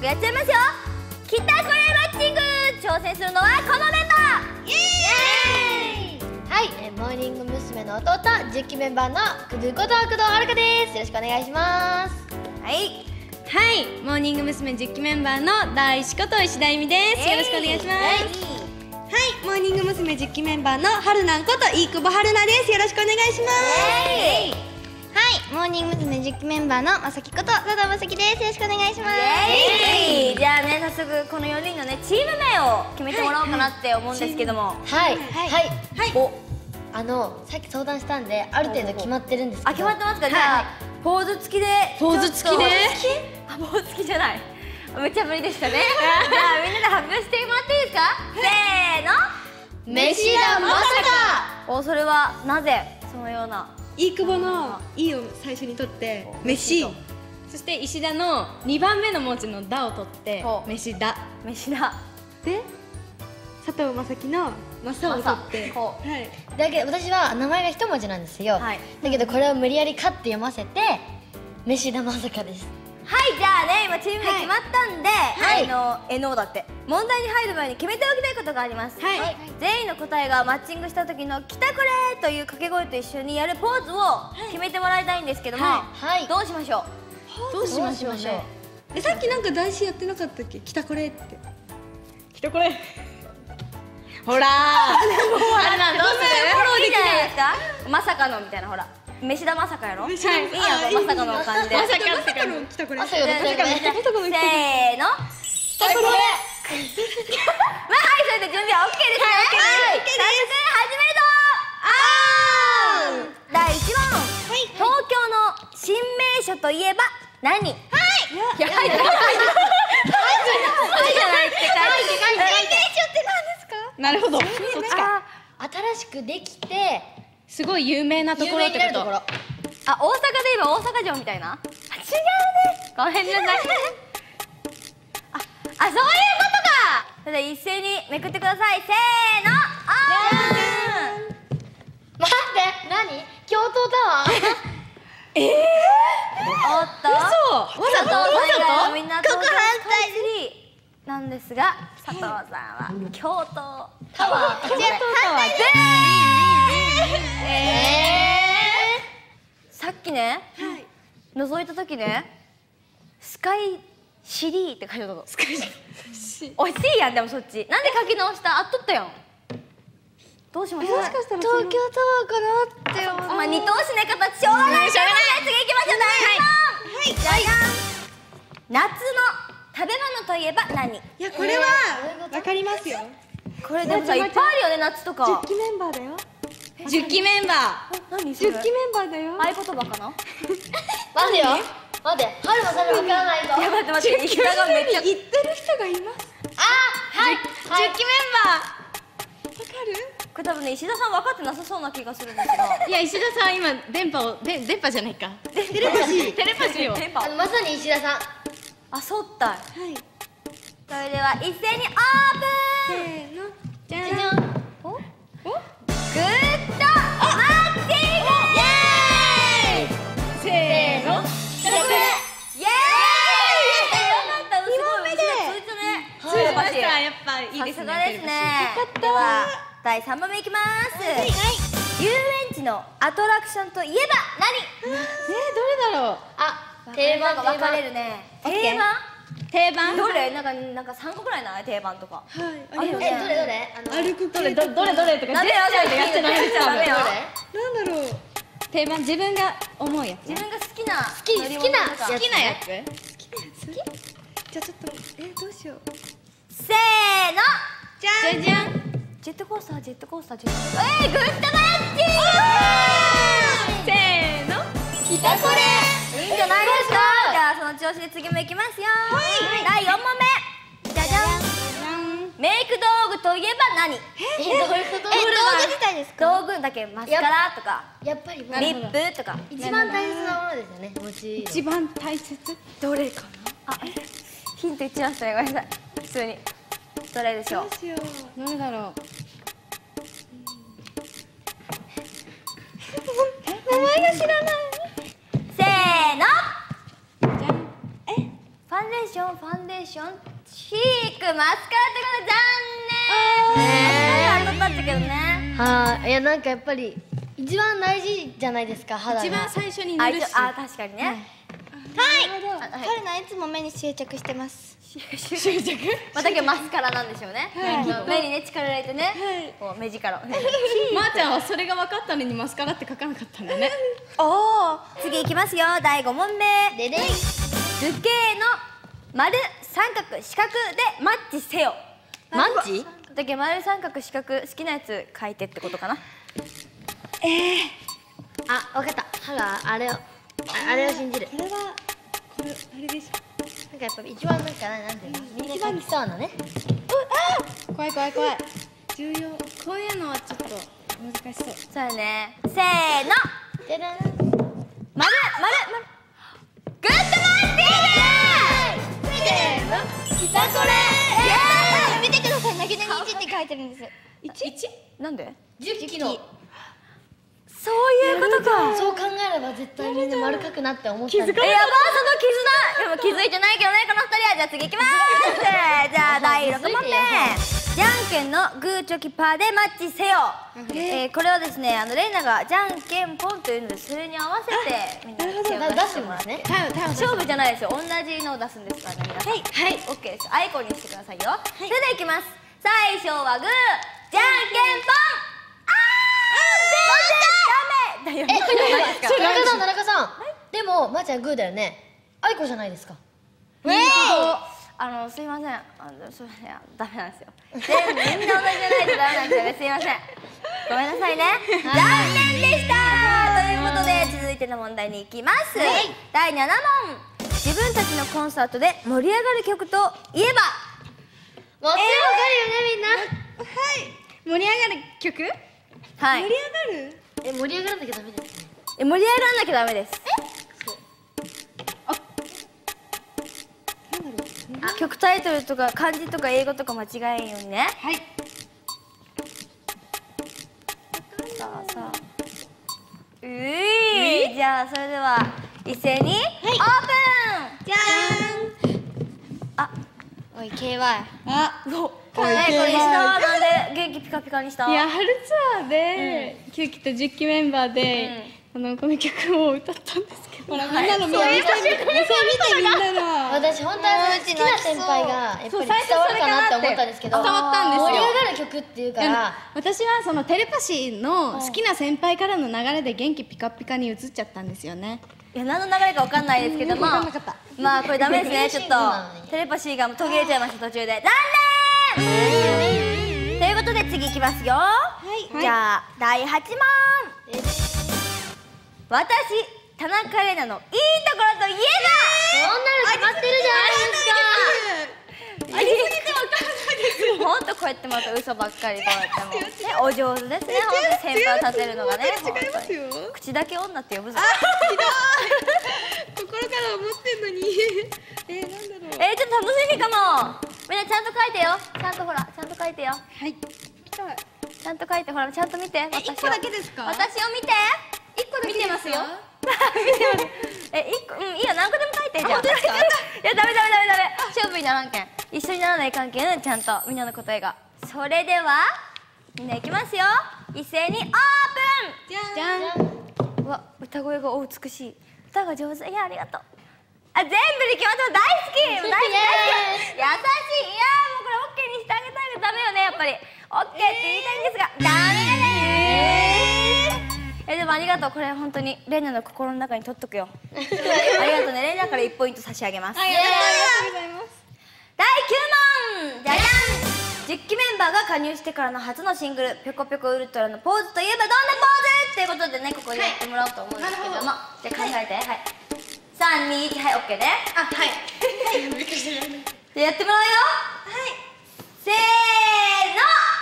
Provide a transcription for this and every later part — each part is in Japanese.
速やっちゃいますよ。きたこれマッチング。挑戦するのはこのメンバー。イエーイ。 はい、モーニング娘。の弟、10期メンバーのくずこと工藤遥です。よろしくお願いします。 はい。 はい、モーニング娘。10期メンバーの大石こと石田恵美です。よろしくお願いします。はい、モーニング娘。10期メンバーの春南こと飯久保春菜です。よろしくお願いします。 はい、モーニング娘。10期メンバーのまさきこと佐藤まさきです。よろしくお願いします。 じゃあね、早速この4人のねチーム名を決めてもらおうかなって思うんですけども。 はいお、 さっき相談したんである程度決まってるんですけど。 決まってますか。じゃあポーズ付きで。 ポーズ付きで。 ポーズ付きじゃない。めっちゃ無理でしたね。じゃあみんなで発表してもらっていいですか。せーの。 飯田まさか。 お、それはなぜそのような。 飯久保の「い」を最初に取って「飯」、そして石田の2番目の文字の「だ」を取って「飯だ」 飯だで佐藤正樹の「まさ」を取ってだけど私は名前が一文字なんですよ。だけどこれを無理やり「か」って読ませて飯田まさかです。 はい、じゃあね、今チーム名決まったんで、NO だって問題に入る前に決めておきたいことがあります。全員の答えがマッチングした時の「きたこれ!」という掛け声と一緒にやるポーズを決めてもらいたいんですけども、どうしましょう。 どうしましょうね。さっきなんか台紙やってなかったっけ。きたこれってきたこれほらあれなんどうする。 フォローできないですか。まさかのみたいな、ほら飯田まさかやろ。いいやん、まさかの感じで。 まさかのきたこれ。 せーの。きたこれ。まあはい、それで準備は OK ですね。早速始めるぞ。第1問。東京の新名所といえば何。はい。いや、はいじゃないって。新名所って何ですか。 なるほど、そっちか。 新しくできてすごい有名なところってこと。 あ、大阪で言えば大阪城みたいな。違うね。ごめんなさい。そういうことか。それでは一斉にめくってください。せーの。 待って、何？京都タワー。 おっと。 嘘。わざと？ みんな東京スカイツリーなんですが、佐藤さんは京都タワー。さっきね、覗いた時ね、スカイシリーって書いてあったの。スカイシリー。おいしいやん。でもそっちなんで書き直した。あっとったやん。どうしました。 東京タワーかなって思う。 まあ二等しない形。しょうがない。次行きましょう。第2問。じゃじゃん。夏の食べ物といえば何。 いや、これはわかりますよ。 これでもさ、いっぱいあるよね、夏とか。 10期メンバーだよ。10期メンバー。 何それ。 10期メンバーだよ。 合言葉かな。 待てよ、待って、春菜さんにわからないと。 いや、待って待って、石田がめっちゃ言ってる人がいます。 はい、 10期メンバー。わかる？ これ多分ね、石田さん分かってなさそうな気がするんだけど。 いや、石田さん今電波じゃないか。テレパシーを。 まさに石田さん。 あ、そうったい。 はい。 それでは一斉にオープン。 せーの。じゃじゃん。 グッドマッチング。イエーイ。 せーの。 イエーイ。よかった。2問目で。 通じました。やっぱいいですね。 さすがですね。では第3問目いきます。遊園地のアトラクションといえば何。 どれだろう。 定番分かれるね。 定番。 どれ。なんか3個くらいない定番とか。 はい。 どれ歩く系。どれとか。 ダメよ。 やってない。 ダメよ。 なんだろう。定番、自分が思うやつ。 自分が好きな好きなやつ。じゃあちょっとどうしよう。 せーの。 じゃじゃん。 ジェットコースター。グッドマッチ。 せーの。 きたこれ。いいんじゃないですか。じゃあその調子で次もいきますよ。第4問目。じゃじゃん。メイク道具といえば何。 どういうこと？ 道具自体ですか？ 道具だけマスカラとかやっぱりリップとか。 一番大切なものですよね。もちろん。 一番大切。どれかな。 ヒント言っちゃいましたね。ごめんなさい。普通に。どれでしょう。 どれだろう。 名前が知らない。 せーの。 じゃん。 ファンンデーション、ファンデーション、チーク、マスカラってことで残念。マスカラだったけどね。 はい、いやなんかやっぱり一番大事じゃないですか、肌が。 一番最初に塗るし。 あ、確かにね。 春菜いつも目に執着してます。 執着？また今日マスカラなんでしょうね。目にね力入れてね、こう目力を。 まーちゃんはそれが分かったのにマスカラって書かなかったんだね。 おお、次いきますよ。第5問目。 ででい。 図形の丸、三角、四角でマッチせよ。 マッチ？ だけ丸、三角、四角好きなやつ書いてってことかな。 あ、わかった。歯があれを信じる。 これはこれあれでしょ。 なんかやっぱ一番なんかなんていうの、みんな書きそうなね。 怖い怖い怖い。重要。こういうのはちょっと難しそう。 そうやね。せーの。 ででん。 丸、グッドモーニング。せーの。きたこれ。 見てください、なぎなぎ1って書いてるんです。 1？なんで 10キロ。 そういうことか。 そう考えれば絶対みんな丸書くなって思ったんだ。 やば、その絆。でも気づいてないけどね、この2人は。じゃあ次いきます。じゃあ第6問目。じゃんけんのグーチョキパーでマッチせよ。これはですね、レイナがじゃんけんポンというので、それに合わせてみんなで手を出してもらうね。勝負じゃないですよ、同じのを出すんですからね、皆さん。はい、オッケーです。アイコンにしてくださいよ。それではいきます。最初はグー、じゃんけんポン。ダメ。 田中さん。でもまーちゃんグーだよね。あいこじゃないですか。 すいません。それダメなんですよ。みんな同じじゃないとダメなんですよね。すいません。ごめんなさいね。残念でした。ということで続いての問題に行きます。第7問。自分たちのコンサートで盛り上がる曲といえば。 もちろんわかるよね、みんな。 はい。盛り上がる曲？ はい。 盛り上がる？ 盛り上がらなきゃダメですね。 盛り上がらなきゃダメです。曲タイトルとか漢字とか英語とか間違えんようにね。 はい。 さあ。じゃあそれでは一斉にオープン。 じゃーん。 おい KY。 これ石田はなんで元気ピカピカにした？ いや、春ツアーで9期と10期メンバーでこの曲を歌ったんですけど、ほらみんなの見てみんなの。 私本当は好きな先輩がやっぱり伝わるかなって思ったんですけど、 伝わったんですよ。 盛り上がる曲っていうから。 私はそのテレパシーの好きな先輩からの流れで元気ピカピカに移っちゃったんですよね。 いや、何の流れかわかんないですけども、まあこれダメですね。ちょっとテレパシーが途切れちゃいました、途中で。残念。ということで次いきますよ。じゃあ第8問。私田中玲奈のいいところといえば。 そんなの決まってるじゃないですか。 ほんとこうやってまた嘘ばっかりこうやってもね、お上手ですね。ほんと先輩を立てるのがね。 違いますよ。 口だけ女って呼ぶぞ。 心から思ってんのに。なんだろう。 ちょっと楽しみかも。みんなちゃんと書いてよ。ちゃんとほら、ちゃんと書いてよ。 はい。 ちゃんと書いて、ほら、ちゃんと見て。私を。 1個だけですか？ 私を見て。 1個だけ見てますよ。 1個、いいよ、何個でも書いて。じゃあ。いや、ダメ。勝負にならんけん。一緒にならない関係ね、ちゃんとみんなの答えが。それではみんないきますよ。一斉にオープン。 じゃん。 うわ、歌声がお美しい。歌が上手。いや、ありがとう。全部で決まった。大好き。優しい。いや、もうこれオッケーにしてあげたいがダメよね、やっぱり。オッケーって言いたいんですが、ダメだね。でもありがとう。これ本当にレイナの心の中に取っとくよ。ありがとうね。レイナから1ポイント差し上げます。 ありがとうございます。 第9問。じゃじゃん。10期メンバーが加入してからの初のシングル「ぴょこぴょこウルトラ」のポーズといえばどんなポーズっていうことでね、ここでやってもらおうと思うんですけども、じゃあ考えて。はい、3、2、1、はい、オッケーね。 はい。 じゃあやってもらうよ。はい。せーの。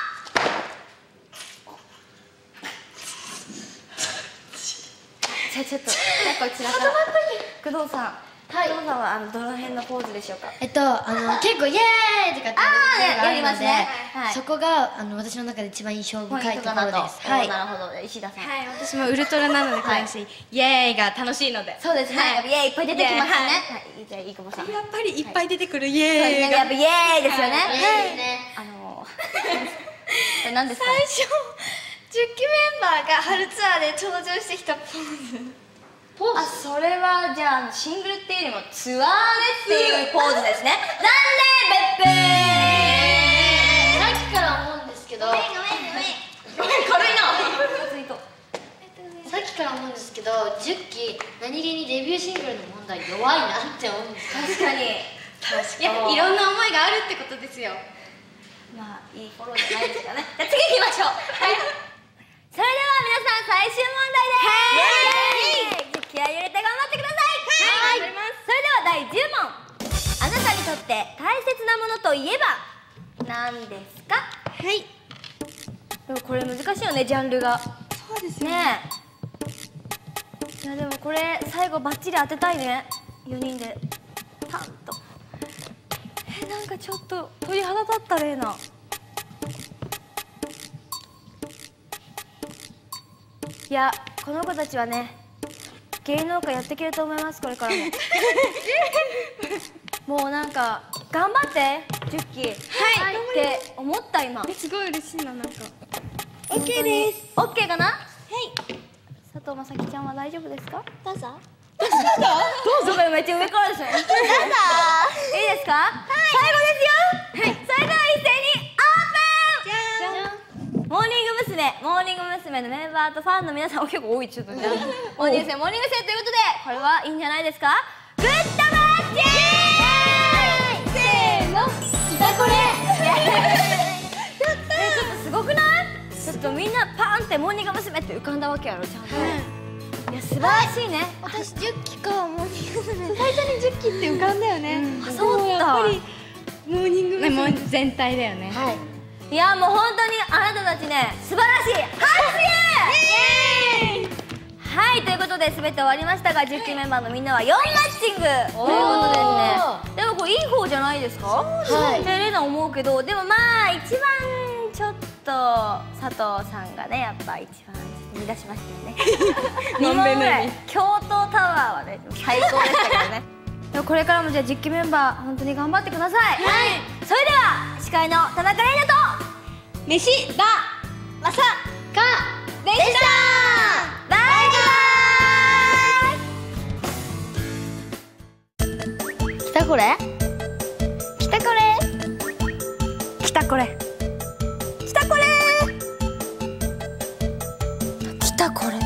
じゃあちょっとこちらから工藤さん。工藤さんはどの辺のポーズでしょうか。 結構イエーイとかってやりますね。 そこが私の中で一番印象深いところです。 はい、なるほど。石田さん。 はい、私もウルトラなので楽しい、イエーイが楽しいので。 そうですね。イエーイいっぱい出てきますね。はい、じゃあいくぼさん。 やっぱりいっぱい出てくるイエーイが。 やっぱイエーイですよね。 イエーイですね。 これ何ですか。 最初10期メンバーが春ツアーで登場してきたポーズ。 あ、それはじゃあシングルっていうよりもツアーでっていうポーズですね。なんでべっぺー。 さっきから思うんですけど、 ごめん軽いな。 さっきから思うんですけど、10期何気にデビューシングルの問題弱いなって思うんですよ。 確かに。 いや、いろんな思いがあるってことですよ。 まあいいフォローじゃないですかね。じゃあ次行きましょう。はい。それでは皆さん最終問題です。気合い入れて頑張ってください。はい。それでは第10問。あなたにとって大切なものといえば何ですか。 はい。 でもこれ難しいよね、ジャンルが。 そうですねえ。いやでもこれ最後バッチリ当てたいね。4人でパンと。なんかちょっと鳥肌立ったレイナ。いやこの子たちはね芸能界やっていけると思います、これからも。もうなんか頑張って10期はいって思った今。 すごい嬉しいな、なんか。OK です。 OK かな。 はい。 佐藤正樹ちゃんは大丈夫ですか。 どうぞ。 どうぞがめっちゃ上からですよ。どうぞ。いいですか。最後ですよ。はい。それでは一斉にオープン。モーニング娘。のメンバーとファンの皆さん、結構多い。ちょっとね。モーニング娘。ということで、これはいいんじゃないですか。ぶったまーちせーの。きたこれ。ちょっとすごくない？ちょっとみんなパーンってモーニング娘。って浮かんだわけやろ、ちゃんと。いや素晴らしいね。 私10期かモーニング娘。 最初に10期って浮かんだよね。 そうだ。 やっぱりモーニング娘。全体だよね。 はい。 いやもう本当にあなたたちね素晴らしい。拍手。はい、ということで全て終わりましたが、10期メンバーのみんなは4マッチングということですね。でもこれいい方じゃないですか。はい。レナ思うけど、でもまあ一番ちょっと佐藤さんがねやっぱ一番見出しましたよね。2問ぐらい京都タワーはね最高でしたけどね。でもこれからもじゃあ10期メンバー本当に頑張ってください。はい。それでは司会の田中玲奈と飯だまさかでした。バイバイ。きたこれきたこれきたこれきたこれきたこれ。